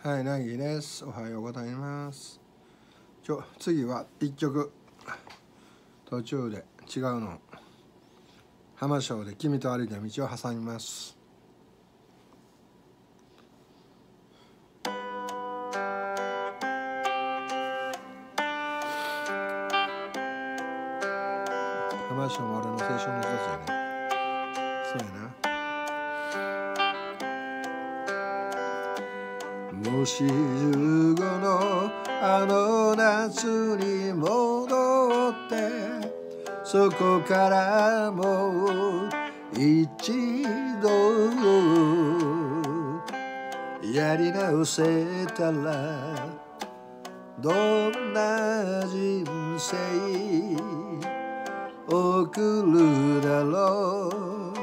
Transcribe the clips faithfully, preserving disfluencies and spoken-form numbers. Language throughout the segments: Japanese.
はい、なぎです。おはようございます。ちょ次はいっきょく途中で違うの浜章で君と歩いた道を挟みます。浜章も俺の青春の一つやね。そうやな。もしじゅうごのあの夏に戻ってそこからもう一度やり直せたらどんな人生送るだろう。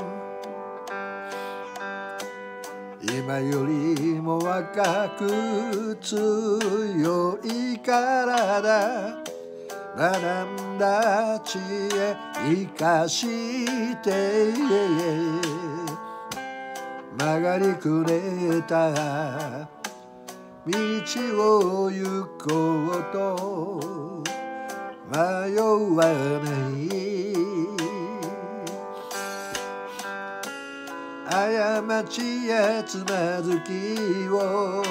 今よりも若く強い体学んだ知恵生かして曲がりくねった道を行こうと迷わない過ちやつまずきを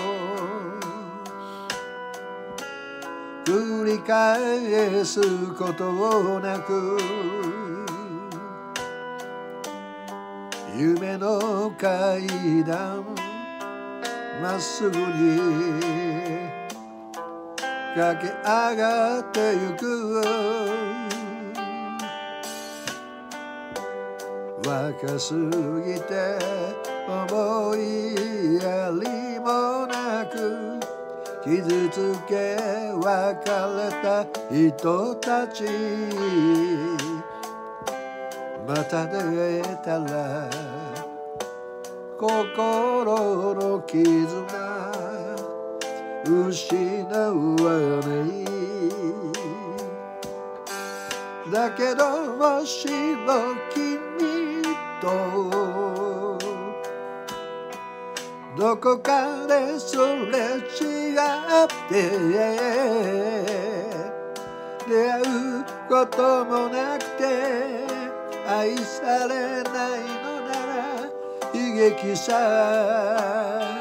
繰り返すことなく夢の階段まっすぐに駆け上がってゆく若すぎて思いやりもなく傷つけ別れた人たちまた出会えたら心の絆失わないだけどもしも君とどこかですれ違って出会うこともなくて愛されないのなら悲劇さ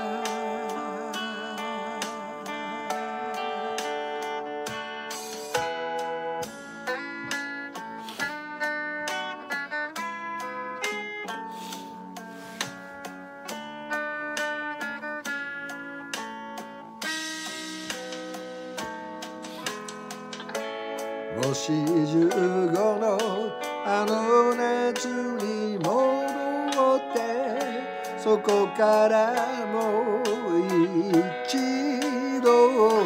もしじゅうごのあの夏に戻ってそこからもう一度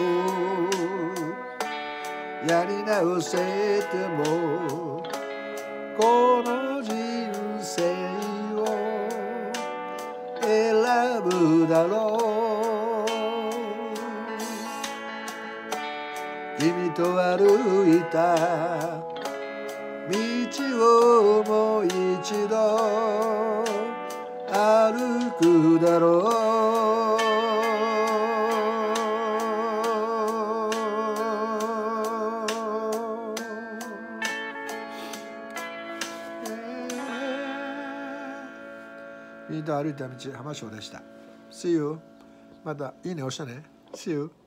やり直せてもこの人生を選ぶだろう。君と歩いた道をもう一度歩くだろう。君と歩いた道浜章でした。See you。またいいね押してね。See you。